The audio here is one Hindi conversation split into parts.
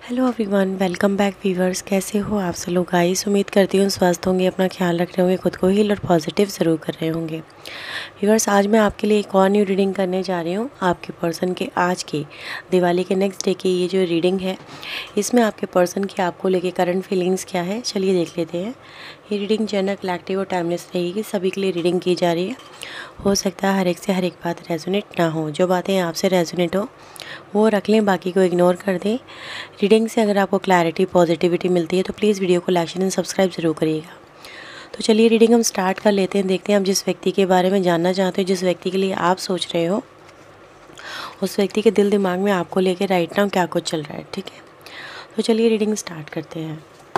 Hello everyone, welcome back viewers. कैसे हो आप सब लोग गाइस? उम्मीद करती हूँ स्वस्थ होंगे, अपना ख्याल रख रहे होंगे, खुद को हील और पॉजिटिव ज़रूर कर रहे होंगे। वीवर्स, आज मैं आपके लिए एक और न्यू रीडिंग करने जा रही हूँ। आपके पर्सन के आज के दिवाली के नेक्स्ट डे की ये जो रीडिंग है, इसमें आपके पर्सन की आपको लेके करंट फीलिंग्स क्या है, चलिए देख लेते हैं। ये रीडिंग जनरल, कलेक्टिव और टाइमलेस रहेगी। सभी के लिए रीडिंग की जा रही है। हो सकता है हर एक से हर एक बात रेजोनेट ना हो। जो बातें आपसे रेजोनेट हो वो रख लें, बाकी को इग्नोर कर दें। रीडिंग से अगर आपको क्लैरिटी, पॉजिटिविटी मिलती है तो प्लीज़ वीडियो को लाइक एंड सब्सक्राइब ज़रूर करिएगा। तो चलिए रीडिंग हम स्टार्ट कर लेते हैं। देखते हैं आप जिस व्यक्ति के बारे में जानना चाहते हो, जिस व्यक्ति के लिए आप सोच रहे हो, उस व्यक्ति के दिल दिमाग में आपको लेके राइट नाउ क्या कुछ चल रहा है। ठीक है, तो चलिए रीडिंग स्टार्ट करते हैं।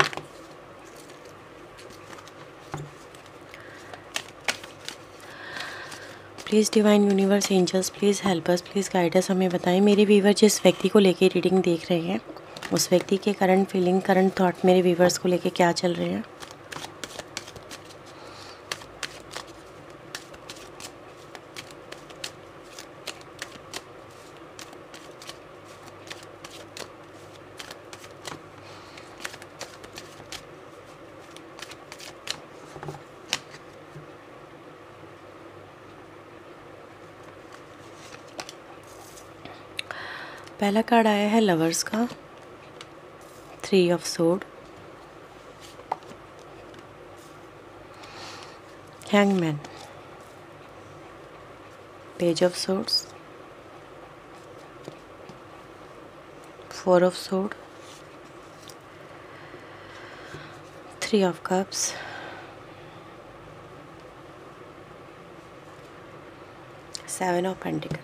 Please divine universe, angels, please help us, please guide us. हमें बताएं मेरे व्यूवर जिस व्यक्ति को लेके रीडिंग देख रहे हैं, उस व्यक्ति के करंट फीलिंग, करंट थॉट मेरे व्यूवर्स को लेके क्या चल रहे हैं। पहला कार्ड आया है लवर्स का, 3 of sword, hangman, page of swords, 4 of sword, 3 of cups, 7 of pentacle.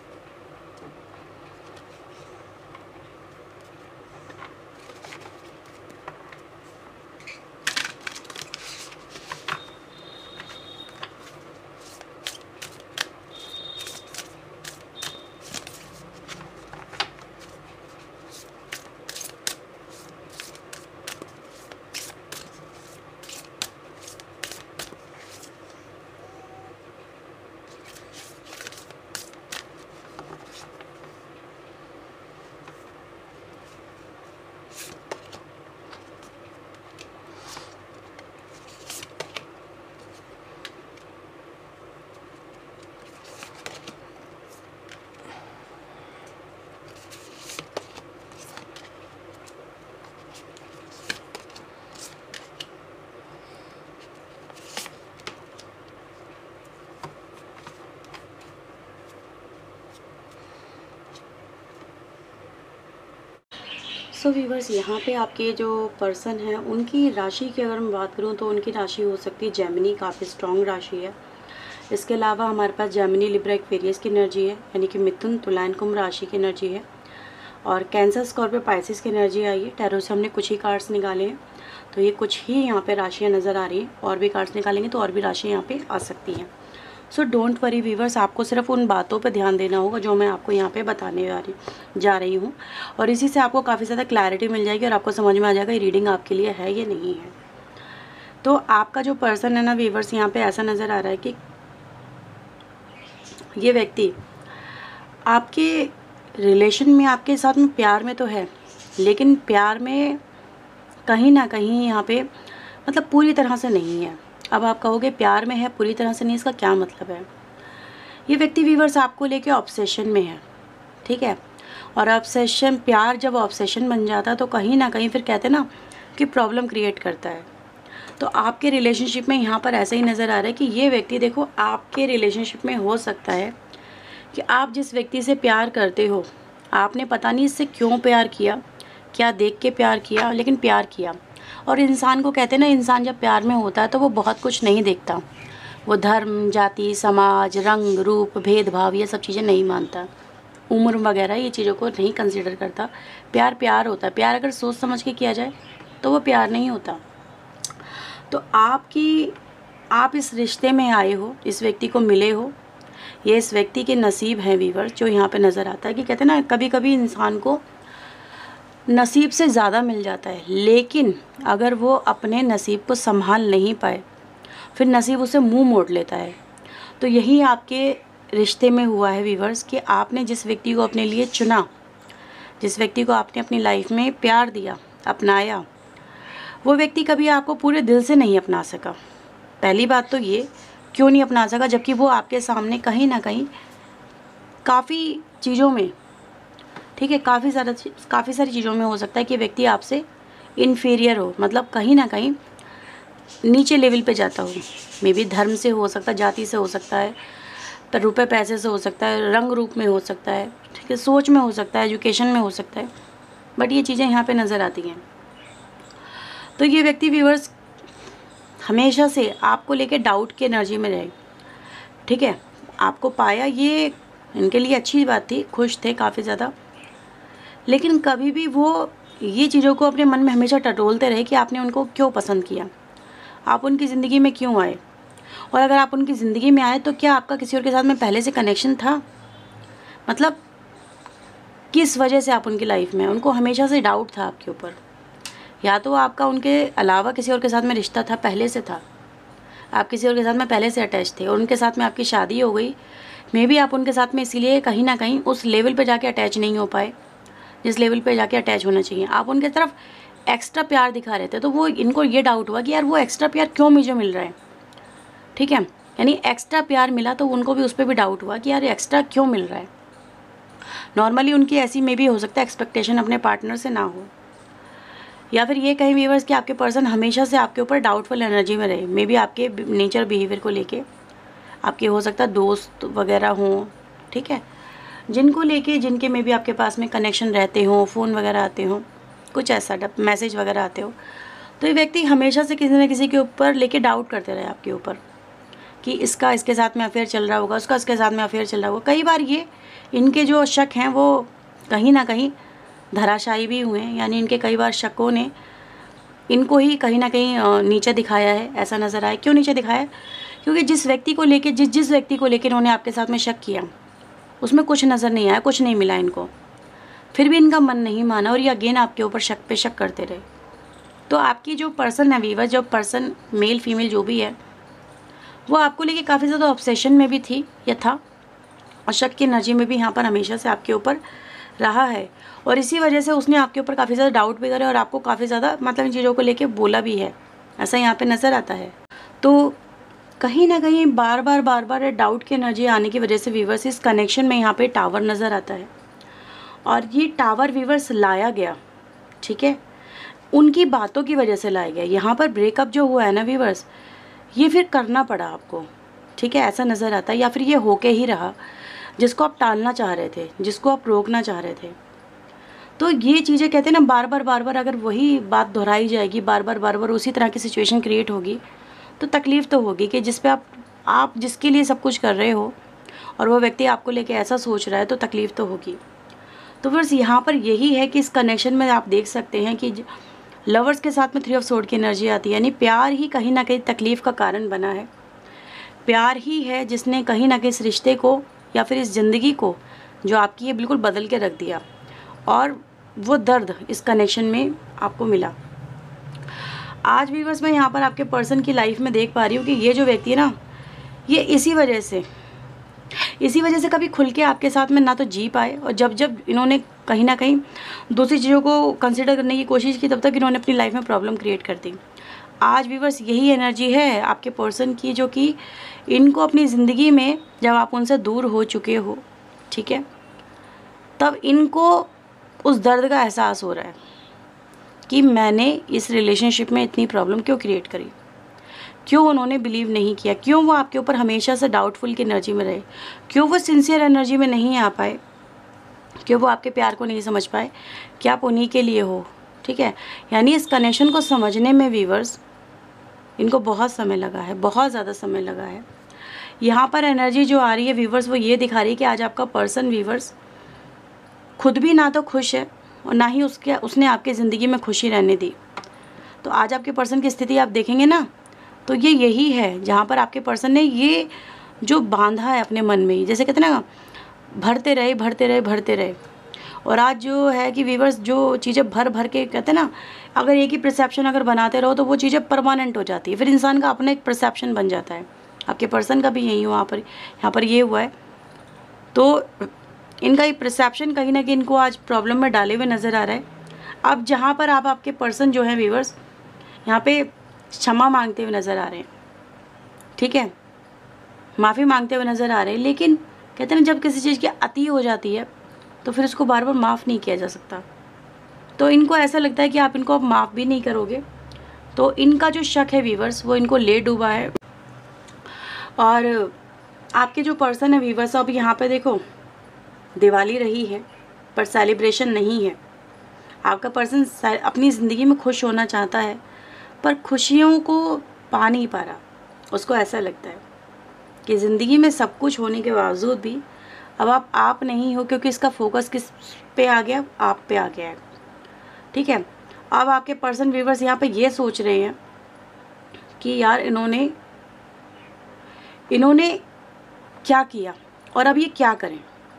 So viewers, यहाँ पे आपके जो पर्सन हैं उनकी राशि की अगर मैं बात करूँ तो उनकी राशि हो सकती है जेमिनी, काफ़ी स्ट्रॉन्ग राशि है। इसके अलावा हमारे पास जेमिनी, लिब्रा, एक्वेरियस की एनर्जी है, यानी कि मिथुन, तुला, कुंभ राशि की एनर्जी है, और कैंसर, स्कॉर्पियो, पाइसिस की एनर्जी आई है। टैरो से हमने कुछ ही कार्ड्स निकाले हैं, तो ये कुछ ही यहाँ पे राशियाँ नज़र आ रही हैं। और भी कार्ड्स निकालेंगे तो और भी राशियाँ यहाँ पे आ सकती हैं। सो डोंट वरी व्यूवर्स, आपको सिर्फ उन बातों पे ध्यान देना होगा जो मैं आपको यहाँ पे बताने जा रही हूँ, और इसी से आपको काफ़ी ज़्यादा क्लैरिटी मिल जाएगी और आपको समझ में आ जाएगा ये रीडिंग आपके लिए है या नहीं है। तो आपका जो पर्सन है ना व्यूवर्स, यहाँ पे ऐसा नज़र आ रहा है कि ये व्यक्ति आपके रिलेशन में, आपके साथ में प्यार में तो है, लेकिन प्यार में कहीं ना कहीं यहाँ पे मतलब पूरी तरह से नहीं है। अब आप कहोगे प्यार में है पूरी तरह से नहीं, इसका क्या मतलब है? ये व्यक्ति व्यूवर्स आपको लेके ऑब्सेशन में है, ठीक है। और ऑब्सेशन, प्यार जब ऑब्सेशन बन जाता है तो कहीं ना कहीं फिर कहते हैं ना कि प्रॉब्लम क्रिएट करता है। तो आपके रिलेशनशिप में यहाँ पर ऐसा ही नज़र आ रहा है कि ये व्यक्ति, देखो आपके रिलेशनशिप में हो सकता है कि आप जिस व्यक्ति से प्यार करते हो, आपने पता नहीं इससे क्यों प्यार किया, क्या देख के प्यार किया, लेकिन प्यार किया। और इंसान को कहते हैं ना, इंसान जब प्यार में होता है तो वो बहुत कुछ नहीं देखता, वो धर्म, जाति, समाज, रंग, रूप, भेदभाव, ये सब चीज़ें नहीं मानता, उम्र वगैरह ये चीज़ों को नहीं कंसिडर करता। प्यार प्यार होता है। प्यार अगर सोच समझ के किया जाए तो वो प्यार नहीं होता। तो आप इस रिश्ते में आए हो, इस व्यक्ति को मिले हो, ये इस व्यक्ति के नसीब हैं व्यूअर्स, जो यहाँ पे नज़र आता है कि कहते हैं ना कभी कभी इंसान को नसीब से ज़्यादा मिल जाता है, लेकिन अगर वो अपने नसीब को संभाल नहीं पाए फिर नसीब उसे मुंह मोड़ लेता है। तो यही आपके रिश्ते में हुआ है व्यूअर्स कि आपने जिस व्यक्ति को अपने लिए चुना, जिस व्यक्ति को आपने अपनी लाइफ में प्यार दिया, अपनाया, वो व्यक्ति कभी आपको पूरे दिल से नहीं अपना सका। पहली बात तो ये, क्यों नहीं अपना सका, जबकि वो आपके सामने कहीं ना कहीं काफ़ी चीज़ों में, ठीक है, काफ़ी सारी चीज़ों में हो सकता है कि व्यक्ति आपसे इन्फीरियर हो, मतलब कहीं ना कहीं नीचे लेवल पे जाता हो। मे बी धर्म से हो सकता है, जाति से हो सकता है, तो रुपए पैसे से हो सकता है, रंग रूप में हो सकता है, ठीक है, सोच में हो सकता है, एजुकेशन में हो सकता है, बट ये चीज़ें यहाँ पे नज़र आती हैं। तो ये व्यक्ति व्यूअर्स हमेशा से आपको लेके डाउट की एनर्जी में रहे, ठीक है। आपको पाया, ये इनके लिए अच्छी बात थी, खुश थे काफ़ी ज़्यादा, लेकिन कभी भी वो ये चीज़ों को अपने मन में हमेशा टटोलते रहे कि आपने उनको क्यों पसंद किया, आप उनकी ज़िंदगी में क्यों आए, और अगर आप उनकी ज़िंदगी में आए तो क्या आपका किसी और के साथ में पहले से कनेक्शन था, मतलब किस वजह से आप उनकी लाइफ में। उनको हमेशा से डाउट था आपके ऊपर, या तो आपका उनके अलावा किसी और के साथ में रिश्ता था, पहले से था, आप किसी और के साथ में पहले से अटैच थे और उनके साथ में आपकी शादी हो गई। मे बी आप उनके साथ में इसीलिए कहीं ना कहीं उस लेवल पे जाके अटैच नहीं हो पाए जिस लेवल पे जाके अटैच होना चाहिए। आप उनके तरफ एक्स्ट्रा प्यार दिखा रहे थे, तो वो इनको ये डाउट हुआ कि यार वो एक्स्ट्रा प्यार क्यों मुझे मिल रहा है, ठीक है, यानी एक्स्ट्रा प्यार मिला तो उनको भी उस पर भी डाउट हुआ कि यार एक्स्ट्रा क्यों मिल रहा है। नॉर्मली उनकी ऐसी में भी हो सकता है एक्सपेक्टेशन अपने पार्टनर से ना हो, या फिर ये कहीं व्यूअर्स कि आपके पर्सन हमेशा से आपके ऊपर डाउटफुल एनर्जी में रहे। मे बी आपके नेचर बिहेवियर को लेके आपके हो सकता है दोस्त वगैरह हों, ठीक है, जिनको लेके जिनके में भी आपके पास में कनेक्शन रहते हों, फ़ोन वगैरह आते हों, कुछ ऐसा मैसेज वगैरह आते हो, तो ये व्यक्ति हमेशा से किसी न किसी के ऊपर लेके डाउट करते रहे आपके ऊपर कि इसका इसके साथ में अफेयर चल रहा होगा, उसका इसके साथ में अफेयर चल रहा होगा। कई बार ये इनके जो शक हैं वो कहीं ना कहीं धराशायी भी हुए हैं, यानी इनके कई बार शकों ने इनको ही कहीं ना कहीं नीचे दिखाया है, ऐसा नज़र आया। क्यों नीचे दिखाया? क्योंकि जिस व्यक्ति को लेके जिस व्यक्ति को लेकर इन्होंने आपके साथ में शक किया उसमें कुछ नज़र नहीं आया, कुछ नहीं मिला इनको, फिर भी इनका मन नहीं माना और ये अगेन आपके ऊपर शक पे शक करते रहे। तो आपकी जो पर्सन है वीवर, जो पर्सन मेल फीमेल जो भी है, वो आपको लेके काफ़ी ज़्यादा ऑब्सेशन में भी थी या था, और शक की एनर्जी में भी यहाँ पर हमेशा से आपके ऊपर रहा है, और इसी वजह से उसने आपके ऊपर काफ़ी ज़्यादा डाउट भी करे और आपको काफ़ी ज़्यादा मतलब इन चीज़ों को लेके बोला भी है, ऐसा यहाँ पे नज़र आता है। तो कहीं ना कहीं बार बार डाउट की एनर्जी आने की वजह से व्यूवर्स इस कनेक्शन में यहाँ पे टावर नज़र आता है, और ये टावर व्यूवर्स लाया गया, ठीक है, उनकी बातों की वजह से लाया गया। यहाँ पर ब्रेकअप जो हुआ है ना व्यूवर्स, ये फिर करना पड़ा आपको, ठीक है, ऐसा नज़र आता है, या फिर ये होके ही रहा जिसको आप टालना चाह रहे थे, जिसको आप रोकना चाह रहे थे। तो ये चीज़ें कहते हैं ना, बार बार अगर वही बात दोहराई जाएगी, बार बार उसी तरह की सिचुएशन क्रिएट होगी, तो तकलीफ़ तो होगी कि जिस पे आप जिसके लिए सब कुछ कर रहे हो और वो व्यक्ति आपको लेके ऐसा सोच रहा है, तो तकलीफ़ तो होगी। तो बस यहाँ पर यही है कि इस कनेक्शन में आप देख सकते हैं कि लवर्स के साथ में 3 ऑफ सोर्ड की एनर्जी आती है, यानी प्यार ही कहीं ना कहीं तकलीफ़ का कारण बना है। प्यार ही है जिसने कहीं ना कहीं इस रिश्ते को या फिर इस ज़िंदगी को जो आपकी है बिल्कुल बदल के रख दिया, और वो दर्द इस कनेक्शन में आपको मिला। आज भी बस मैं यहाँ पर आपके पर्सन की लाइफ में देख पा रही हूँ कि ये जो व्यक्ति है ना, ये इसी वजह से कभी खुल के आपके साथ में ना तो जी पाए, और जब इन्होंने कहीं ना कहीं दूसरी चीज़ों को कंसिडर करने की कोशिश की, तब तक इन्होंने अपनी लाइफ में प्रॉब्लम क्रिएट कर दी। आज भी बस यही एनर्जी है आपके पर्सन की, जो कि इनको अपनी ज़िंदगी में जब आप उनसे दूर हो चुके हो, ठीक है, तब इनको उस दर्द का एहसास हो रहा है कि मैंने इस रिलेशनशिप में इतनी प्रॉब्लम क्यों क्रिएट करी, क्यों उन्होंने बिलीव नहीं किया, क्यों वो आपके ऊपर हमेशा से डाउटफुल की एनर्जी में रहे, क्यों वो सिंसियर एनर्जी में नहीं आ पाए, क्यों वो आपके प्यार को नहीं समझ पाए कि आप उन्हीं के लिए हो, ठीक है। यानी इस कनेक्शन को समझने में वीवर्स इनको बहुत समय लगा है, बहुत ज़्यादा समय लगा है। यहाँ पर एनर्जी जो आ रही है वीवर्स, वो ये दिखा रही है कि आज आपका पर्सन वीवर्स खुद भी ना तो खुश है और ना ही उसने आपकी ज़िंदगी में खुशी रहने दी। तो आज आपके पर्सन की स्थिति आप देखेंगे ना, तो ये यही है जहाँ पर आपके पर्सन ने ये जो बांधा है अपने मन में ही, जैसे कहते हैं ना, भरते रहे, और आज जो है कि व्यूअर्स जो चीज़ें भर के कहते हैं ना, अगर एक ही परसेप्शन अगर बनाते रहो तो वो चीज़ें परमानेंट हो जाती है, फिर इंसान का अपना एक परसेप्शन बन जाता है। आपके पर्सन का भी यही यहाँ पर ये हुआ है। तो इनका ये परसेप्शन कहीं ना कहीं इनको आज प्रॉब्लम में डाले हुए नज़र आ रहा है। अब जहाँ पर आप आपके पर्सन जो है व्यूअर्स यहाँ पे क्षमा मांगते हुए नज़र आ रहे हैं, ठीक है, माफ़ी मांगते हुए नज़र आ रहे हैं, लेकिन कहते हैं ना जब किसी चीज़ की अति हो जाती है तो फिर उसको बार बार माफ़ नहीं किया जा सकता। तो इनको ऐसा लगता है कि आप इनको अब माफ़ भी नहीं करोगे, तो इनका जो शक है व्यूअर्स वो इनको ले डूबा है। और आपके जो पर्सन है व्यूअर्स, अब यहाँ पे देखो दिवाली रही है पर सेलिब्रेशन नहीं है। आपका पर्सन अपनी ज़िंदगी में खुश होना चाहता है पर खुशियों को पा नहीं पा रहा। उसको ऐसा लगता है कि ज़िंदगी में सब कुछ होने के बावजूद भी अब आप नहीं हो, क्योंकि इसका फोकस किस पे आ गया, आप पे आ गया है, ठीक है। अब आपके पर्सन व्यूअर्स यहाँ पे ये सोच रहे हैं कि यार इन्होंने क्या किया और अब ये क्या करें,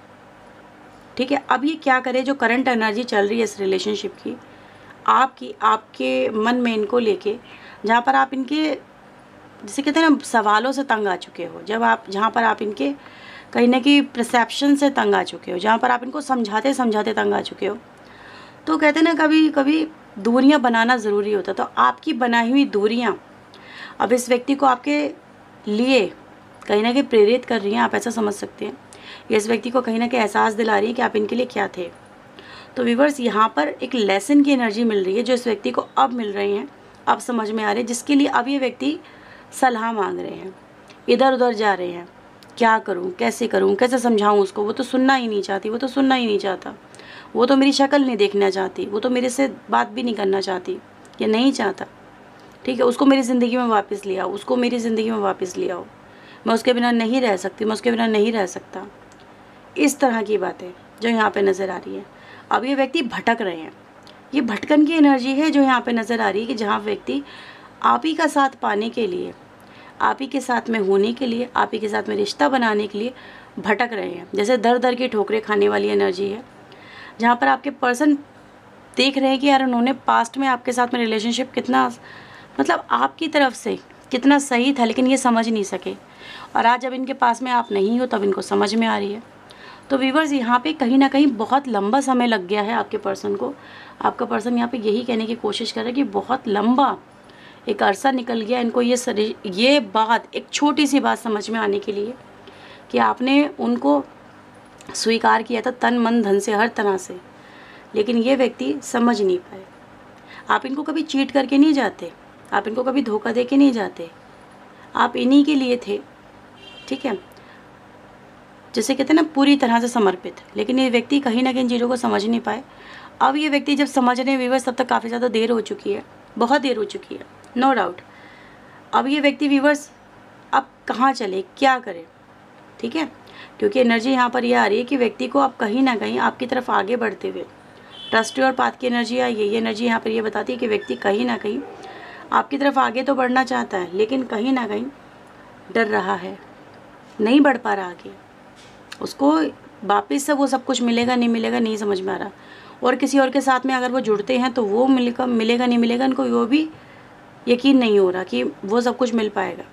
ठीक है। अब ये क्या करें, जो करंट एनर्जी चल रही है इस रिलेशनशिप की आपके मन में इनको लेके, जहाँ पर आप इनके जिसे कहते हैं ना सवालों से तंग आ चुके हो, जहाँ पर आप इनके कहीं ना कहीं परसेप्शन से तंग आ चुके हो, जहाँ पर आप इनको समझाते समझाते तंग आ चुके हो, तो कहते हैं ना कभी कभी दूरियां बनाना ज़रूरी होता है। तो आपकी बनाई हुई दूरियां अब इस व्यक्ति को आपके लिए कहीं ना कहीं प्रेरित कर रही हैं, आप ऐसा समझ सकते हैं। ये इस व्यक्ति को कहीं ना कहीं एहसास दिला रही है कि आप इनके लिए क्या थे। तो व्यूअर्स यहाँ पर एक लेसन की एनर्जी मिल रही है जो इस व्यक्ति को अब मिल रही हैं, अब समझ में आ रहे हैं, जिसके लिए अब ये व्यक्ति सलाह मांग रहे हैं, इधर उधर जा रहे हैं, क्या करूं, कैसे समझाऊं उसको, वो तो सुनना ही नहीं चाहती, वो तो सुनना ही नहीं चाहता, वो तो मेरी शक्ल नहीं देखना चाहती, वो तो मेरे से बात भी नहीं करना चाहती या नहीं चाहता, ठीक है। उसको मेरी ज़िंदगी में वापस ले आओ, उसको मेरी ज़िंदगी में वापस ले आओ, मैं उसके बिना नहीं रह सकती, मैं उसके बिना नहीं रह सकता। इस तरह की बातें जो यहाँ पे नज़र आ रही है। अब ये व्यक्ति भटक रहे हैं, ये भटकन की एनर्जी है जो यहाँ पे नज़र आ रही है कि जहाँ व्यक्ति आप ही का साथ पाने के लिए, आप ही के साथ में होने के लिए, आप ही के साथ में रिश्ता बनाने के लिए भटक रहे हैं। जैसे दर दर की ठोकरें खाने वाली एनर्जी है, जहाँ पर आपके पर्सन देख रहे हैं कि यार उन्होंने पास्ट में आपके साथ में रिलेशनशिप कितना मतलब आपकी तरफ से कितना सही था, लेकिन ये समझ नहीं सके, और आज जब इनके पास में आप नहीं हो तब इनको समझ में आ रही है। तो व्यूअर्स यहाँ पे कहीं ना कहीं बहुत लंबा समय लग गया है आपके पर्सन को। आपका पर्सन यहाँ पे यही कहने की कोशिश कर रहा है कि बहुत लंबा एक अरसा निकल गया इनको ये बात, एक छोटी सी बात समझ में आने के लिए कि आपने उनको स्वीकार किया था तन मन धन से, हर तरह से, लेकिन ये व्यक्ति समझ नहीं पाए। आप इनको कभी चीट करके नहीं जाते, आप इनको कभी धोखा दे के नहीं जाते, आप इन्हीं के लिए थे, ठीक है, जैसे कहते हैं ना पूरी तरह से समर्पित। लेकिन ये व्यक्ति कहीं ना कहीं चीज़ों को समझ नहीं पाए। अब ये व्यक्ति जब समझ रहे हैं व्यूअर्स, तब तक काफ़ी ज़्यादा देर हो चुकी है, बहुत देर हो चुकी है, नो डाउट। अब ये व्यक्ति व्यूअर्स अब कहाँ चले, क्या करे, ठीक है, क्योंकि एनर्जी यहाँ पर ये आ रही है कि व्यक्ति को आप कहीं ना कहीं आपकी तरफ आगे बढ़ते हुए ट्रस्ट और पाथ की एनर्जी आई है। ये एनर्जी यहाँ पर ये बताती है कि व्यक्ति कहीं ना कहीं आपकी तरफ आगे तो बढ़ना चाहता है, लेकिन कहीं ना कहीं डर रहा है, नहीं बढ़ पा रहा आगे, उसको वापस से वो सब कुछ मिलेगा नहीं मिलेगा नहीं समझ में आ रहा, और किसी और के साथ में अगर वो जुड़ते हैं तो वो मिलेगा नहीं मिलेगा, इनको वो भी यकीन नहीं हो रहा कि वो सब कुछ मिल पाएगा।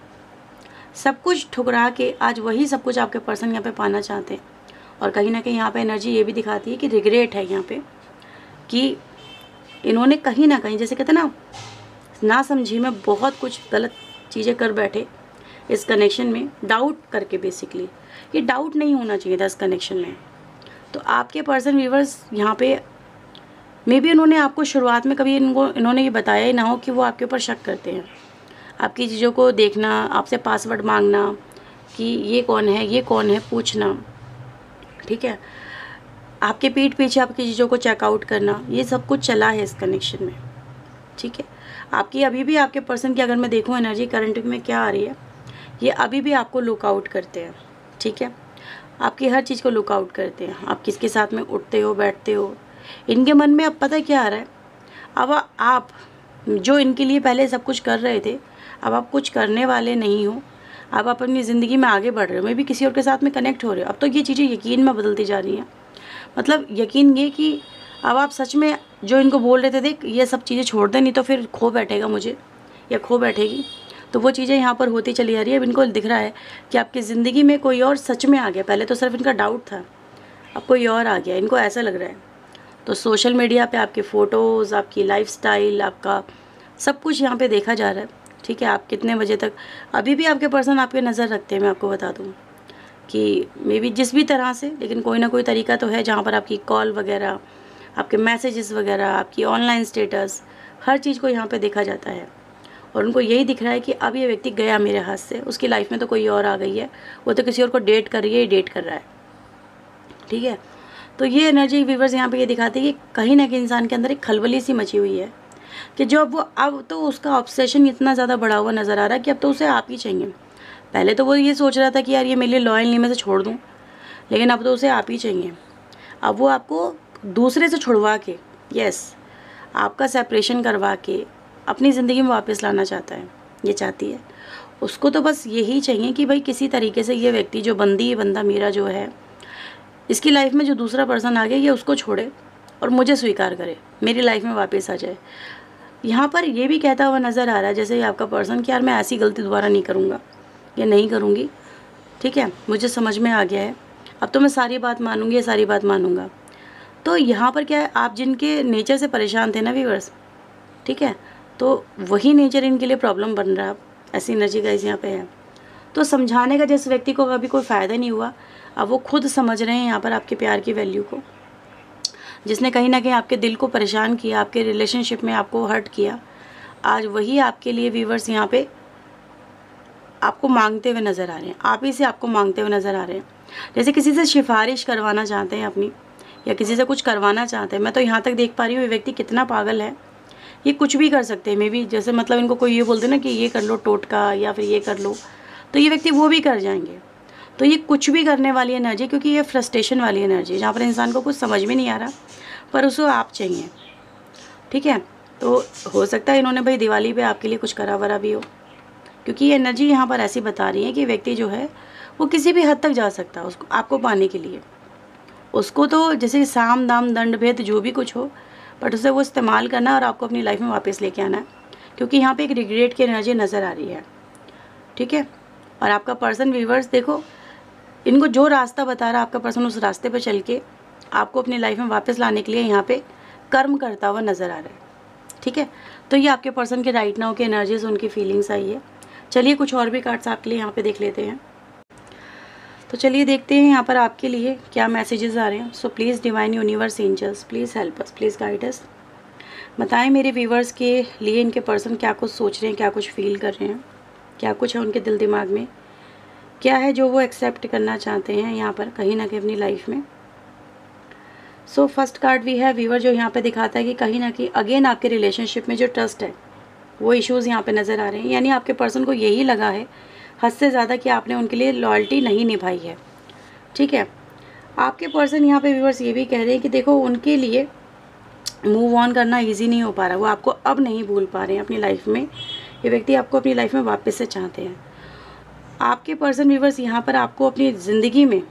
सब कुछ ठुकरा के आज वही सब कुछ आपके पर्सन यहाँ पे पाना चाहते हैं। और कहीं ना कहीं यहाँ पे एनर्जी ये भी दिखाती है कि रिग्रेट है यहाँ पे, कि इन्होंने कहीं ना कहीं जैसे कहते हैं ना समझी में बहुत कुछ गलत चीज़ें कर बैठे इस कनेक्शन में, डाउट करके। बेसिकली ये डाउट नहीं होना चाहिए था इस कनेक्शन में। तो आपके पर्सन व्यूअर्स यहाँ पे मे बी उन्होंने आपको शुरुआत में कभी इन्होंने ये बताया ही ना हो कि वो आपके ऊपर शक करते हैं, आपकी चीज़ों को देखना, आपसे पासवर्ड मांगना कि ये कौन है पूछना, ठीक है, आपके पीठ पीछे आपकी चीज़ों को चेकआउट करना, ये सब कुछ चला है इस कनेक्शन में, ठीक है। आपकी अभी भी आपके पर्सन की अगर मैं देखूँ एनर्जी करंट में क्या आ रही है, ये अभी भी आपको लुकआउट करते हैं, ठीक है, आपकी हर चीज़ को लुकआउट करते हैं। आप किसके साथ में उठते हो बैठते हो, इनके मन में अब पता क्या आ रहा है, अब आप जो इनके लिए पहले सब कुछ कर रहे थे अब आप कुछ करने वाले नहीं हो, अब आप अपनी ज़िंदगी में आगे बढ़ रहे हो, मैं भी किसी और के साथ में कनेक्ट हो रहे हो। अब तो ये चीज़ें यकीन में बदलती जा रही हैं, मतलब यकीन ये कि अब आप सच में जो इनको बोल रहे थे, देख ये सब चीज़ें छोड़ दे नहीं तो फिर खो बैठेगा मुझे या खो बैठेगी, तो वो चीज़ें यहाँ पर होती चली आ रही है। अब इनको दिख रहा है कि आपकी ज़िंदगी में कोई और सच में आ गया। पहले तो सिर्फ इनका डाउट था, अब कोई और आ गया, इनको ऐसा लग रहा है। तो सोशल मीडिया पे आपके फ़ोटोज़, आपकी लाइफस्टाइल, आपका सब कुछ यहाँ पे देखा जा रहा है। ठीक है, आप कितने बजे तक, अभी भी आपके पर्सन आप पे नज़र रखते हैं। मैं आपको बता दूँ कि मे बी जिस भी तरह से, लेकिन कोई ना कोई तरीका तो है जहाँ पर आपकी कॉल वगैरह, आपके मैसेजेस वगैरह, आपकी ऑनलाइन स्टेटस, हर चीज़ को यहाँ पे देखा जाता है। और उनको यही दिख रहा है कि अब ये व्यक्ति गया मेरे हाथ से, उसकी लाइफ में तो कोई और आ गई है, वो तो किसी और को डेट कर रही है, डेट कर रहा है। ठीक है, तो ये एनर्जी व्यूवर्स यहाँ पे ये दिखाती है कि कहीं ना कहीं इंसान के अंदर एक खलबली सी मची हुई है कि जो अब तो उसका ऑब्सेशन इतना ज़्यादा बढ़ा हुआ नज़र आ रहा है कि अब तो उसे आप ही चाहिए। पहले तो वो ये सोच रहा था कि यार ये मेरे लिए लॉयल नहीं, मैं से छोड़ दूँ, लेकिन अब तो उसे आप ही चाहिए। अब वो आपको दूसरे से छुड़वा के, यस, आपका सेपरेशन करवा के अपनी ज़िंदगी में वापस लाना चाहता है, ये चाहती है। उसको तो बस यही चाहिए कि भाई किसी तरीके से ये व्यक्ति जो बंदा मेरा जो है, इसकी लाइफ में जो दूसरा पर्सन आ गया, ये उसको छोड़े और मुझे स्वीकार करे, मेरी लाइफ में वापस आ जाए। यहाँ पर ये भी कहता हुआ नज़र आ रहा है जैसे आपका पर्सन कि यार मैं ऐसी गलती दोबारा नहीं करूँगा या नहीं करूँगी। ठीक है, मुझे समझ में आ गया है, अब तो मैं सारी बात मानूंगी या सारी बात मानूंगा। तो यहाँ पर क्या है, आप जिनके नेचर से परेशान थे ना व्यूअर्स, ठीक है, तो वही नेचर इनके लिए प्रॉब्लम बन रहा है। ऐसी एनर्जी गाइस यहाँ पे है। तो समझाने का जिस व्यक्ति को कभी कोई फ़ायदा नहीं हुआ, अब वो खुद समझ रहे हैं यहाँ पर आपके प्यार की वैल्यू को। जिसने कहीं ना कहीं आपके दिल को परेशान किया, आपके रिलेशनशिप में आपको हर्ट किया, आज वही आपके लिए व्यूअर्स यहाँ पे आपको मांगते हुए नज़र आ रहे हैं। आप ही से आपको मांगते हुए नज़र आ रहे हैं, जैसे किसी से सिफारिश करवाना चाहते हैं अपनी, या किसी से कुछ करवाना चाहते हैं। मैं तो यहाँ तक देख पा रही हूँ ये व्यक्ति कितना पागल है, ये कुछ भी कर सकते हैं। मे बी जैसे मतलब इनको कोई ये बोलते ना कि ये कर लो टोटका या फिर ये कर लो, तो ये व्यक्ति वो भी कर जाएंगे। तो ये कुछ भी करने वाली एनर्जी, क्योंकि ये फ्रस्ट्रेशन वाली एनर्जी है जहाँ पर इंसान को कुछ समझ में नहीं आ रहा पर उसको आप चाहिए। ठीक है, तो हो सकता है इन्होंने भाई दिवाली पे आपके लिए कुछ करा वरा भी हो, क्योंकि ये एनर्जी यहाँ पर ऐसी बता रही है कि व्यक्ति जो है वो किसी भी हद तक जा सकता है उसको आपको पाने के लिए। उसको तो जैसे साम दाम दंड भेद जो भी कुछ हो, बट उसे वो इस्तेमाल करना और आपको अपनी लाइफ में वापस लेके आना है, क्योंकि यहाँ पे एक रिग्रेट की एनर्जी नज़र आ रही है। ठीक है, और आपका पर्सन व्यूअर्स देखो, इनको जो रास्ता बता रहा है आपका पर्सन, उस रास्ते पर चल के आपको अपनी लाइफ में वापस लाने के लिए यहाँ पे कर्म करता हुआ नज़र आ रहा है। ठीक है, तो ये आपके पर्सन के राइट नाउ की एनर्जीज, उनकी फीलिंग्स आई है। चलिए कुछ और भी कार्ड्स आपके लिए यहाँ पे देख लेते हैं। तो चलिए देखते हैं यहाँ पर आपके लिए क्या मैसेजेस आ रहे हैं। So please divine universe angels please help us, please guide us. बताएं मेरे व्यूवर्स के लिए इनके पर्सन क्या कुछ सोच रहे हैं, क्या कुछ फील कर रहे हैं, क्या कुछ है उनके दिल दिमाग में, क्या है जो वो एक्सेप्ट करना चाहते हैं यहाँ पर कहीं ना कहीं अपनी लाइफ में। सो फर्स्ट कार्ड भी है व्यूवर जो यहाँ पे दिखाता है कि कहीं ना कहीं अगेन आपके रिलेशनशिप में जो ट्रस्ट है वो इश्यूज़ यहाँ पे नज़र आ रहे हैं। यानी आपके पर्सन को यही लगा है हद से ज़्यादा कि आपने उनके लिए लॉयल्टी नहीं निभाई है। ठीक है, आपके पर्सन यहाँ पे व्यूवर्स ये भी कह रहे हैं कि देखो उनके लिए मूव ऑन करना इजी नहीं हो पा रहा, वो आपको अब नहीं भूल पा रहे हैं अपनी लाइफ में। ये व्यक्ति आपको अपनी लाइफ में वापस से चाहते हैं। आपके पर्सन व्यूवर्स यहाँ पर आपको अपनी ज़िंदगी में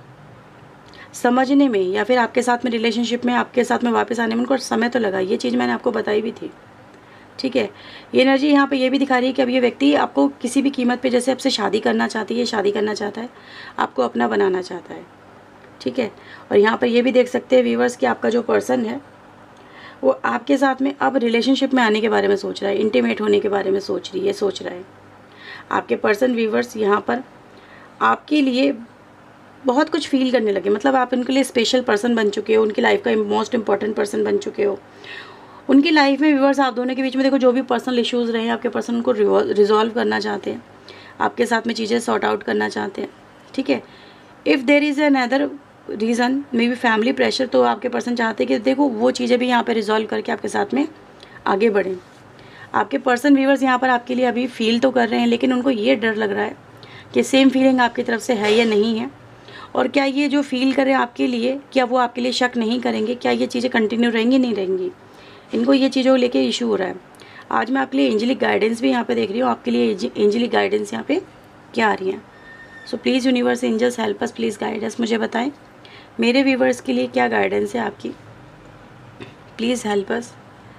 समझने में या फिर आपके साथ में रिलेशनशिप में आपके साथ में वापस आने में उनको समय तो लगा, ये चीज़ मैंने आपको बताई भी थी। ठीक है, ये एनर्जी यहाँ पे ये भी दिखा रही है कि अब ये व्यक्ति आपको किसी भी कीमत पे, जैसे आपसे शादी करना चाहती है, शादी करना चाहता है, आपको अपना बनाना चाहता है। ठीक है, और यहाँ पर ये भी देख सकते हैं व्यूवर्स कि आपका जो पर्सन है वो आपके साथ में अब रिलेशनशिप में आने के बारे में सोच रहा है, इंटीमेट होने के बारे में सोच रहा है। आपके पर्सन व्यूवर्स यहाँ पर आपके लिए बहुत कुछ फील करने लगे, मतलब आप उनके लिए स्पेशल पर्सन बन चुके हो, उनकी लाइफ का मोस्ट इंपॉर्टेंट पर्सन बन चुके हो। उनकी लाइफ में व्यूअर्स आप दोनों के बीच में देखो जो भी पर्सनल इश्यूज़ रहे हैं, आपके पर्सन उनको रिजॉल्व करना चाहते हैं, आपके साथ में चीज़ें सॉर्ट आउट करना चाहते हैं। ठीक है, if there is an other reason maybe family pressure, तो आपके पर्सन चाहते हैं कि देखो वो चीज़ें भी यहाँ पर रिजॉल्व करके आपके साथ में आगे बढ़ें। आपके पर्सन व्यूअर्स यहाँ पर आपके लिए अभी फील तो कर रहे हैं, लेकिन उनको ये डर लग रहा है कि सेम फीलिंग आपकी तरफ से है या नहीं है, और क्या ये जो फील करें आपके लिए, क्या वो आपके लिए शक नहीं करेंगे, क्या ये चीज़ें कंटिन्यू रहेंगी नहीं रहेंगी। इनको ये चीज़ों को लेके इशू हो रहा है। आज मैं आपके लिए एंजेलिक गाइडेंस भी यहाँ पे देख रही हूँ, आपके लिए एंजेलिक गाइडेंस यहाँ पे क्या आ रही हैं। So please universe angels help us, please guide us. मुझे बताएं मेरे व्यूवर्स के लिए क्या गाइडेंस है आपकी, please help us.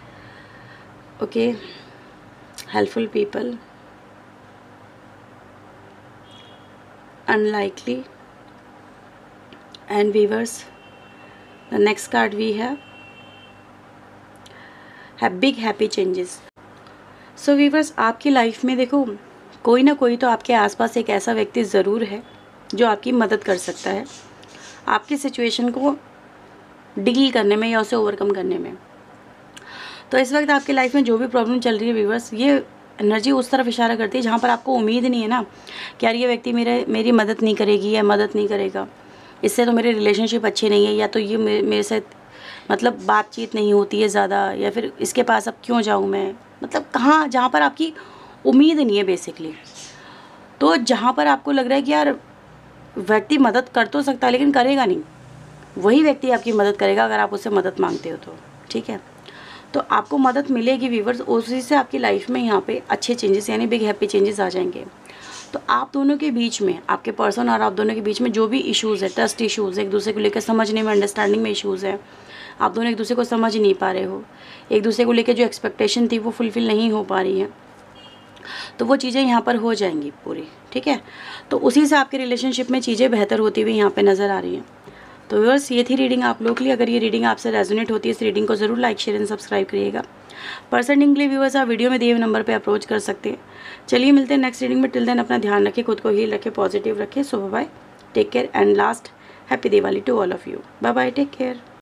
Okay, helpful people, unlikely and viewers the next card we have big happy changes. So viewers, आपकी लाइफ में देखो कोई ना कोई तो आपके आसपास एक ऐसा व्यक्ति ज़रूर है जो आपकी मदद कर सकता है आपकी सिचुएशन को डील करने में या उसे ओवरकम करने में। तो इस वक्त आपकी लाइफ में जो भी प्रॉब्लम चल रही है वीवर्स, ये एनर्जी उस तरफ इशारा करती है जहाँ पर आपको उम्मीद नहीं है ना कि यार ये व्यक्ति मेरी मदद नहीं करेगी या मदद नहीं करेगा, इससे तो मेरे रिलेशनशिप अच्छे नहीं है, या तो ये मेरे साथ मतलब बातचीत नहीं होती है ज़्यादा, या फिर इसके पास अब क्यों जाऊँ मैं, मतलब कहाँ जहाँ पर आपकी उम्मीद नहीं है बेसिकली। तो जहाँ पर आपको लग रहा है कि यार व्यक्ति मदद कर तो सकता है लेकिन करेगा नहीं, वही व्यक्ति आपकी मदद करेगा अगर आप उससे मदद मांगते हो तो, ठीक है। तो आपको मदद मिलेगी वीवर्स, उसी से आपकी लाइफ में यहाँ पे अच्छे चेंजेस यानी बिग हैप्पी चेंजेस आ जाएंगे। तो आप दोनों के बीच में, आपके पर्सन और आप दोनों के बीच में जो भी इश्यूज़ है, ट्रस्ट इश्यूज़ है, एक दूसरे को लेकर समझने में, अंडरस्टैंडिंग में इश्यूज़ है, आप दोनों एक दूसरे को समझ नहीं पा रहे हो, एक दूसरे को लेकर जो एक्सपेक्टेशन थी वो फुलफ़िल नहीं हो पा रही है, तो वो चीज़ें यहाँ पर हो जाएंगी पूरी, ठीक है। तो उसी से आपके रिलेशनशिप में चीज़ें बेहतर होती हुई यहाँ पे नज़र आ रही हैं। तो व्यूअर्स, ये थी रीडिंग आप लोग के लिए। अगर ये रीडिंग आपसे रेजोनेट होती है, इस रीडिंग को ज़रूर लाइक, शेयर एंड सब्सक्राइब करिएगा। पर्सनिंग के लिए व्यूअर्स आप वीडियो में दिए हुए नंबर पे अप्रोच कर सकते हैं। चलिए मिलते हैं नेक्स्ट रीडिंग में। टिल देन अपना ध्यान रखें, खुद को हील रखें, पॉजिटिव रखें। So bye, take care and last happy Diwali to all of you. Bye bye, take care.